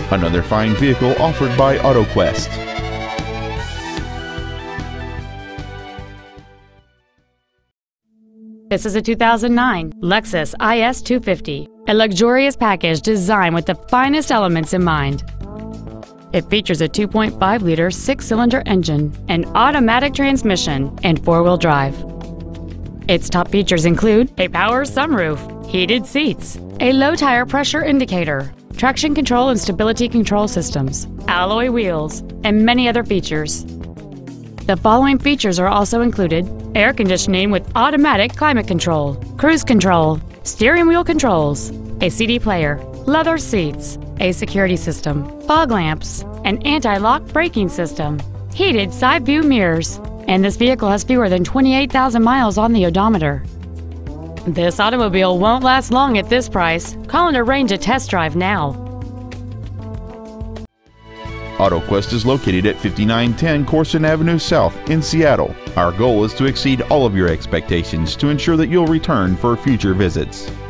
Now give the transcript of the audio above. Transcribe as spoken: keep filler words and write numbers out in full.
Another fine vehicle offered by AutoQuest. This is a two thousand nine Lexus I S two fifty, a luxurious package designed with the finest elements in mind. It features a two point five liter six-cylinder engine, an automatic transmission, and four-wheel drive. Its top features include a power sunroof, heated seats, a low tire pressure indicator, traction control and stability control systems, alloy wheels, and many other features. The following features are also included: air conditioning with automatic climate control, cruise control, steering wheel controls, a C D player, leather seats, a security system, fog lamps, an anti-lock braking system, heated side view mirrors, and this vehicle has fewer than twenty-eight thousand miles on the odometer. This automobile won't last long at this price. Call and arrange a test drive now. AutoQuest is located at fifty-nine ten Corson Avenue South in Seattle. Our goal is to exceed all of your expectations to ensure that you'll return for future visits.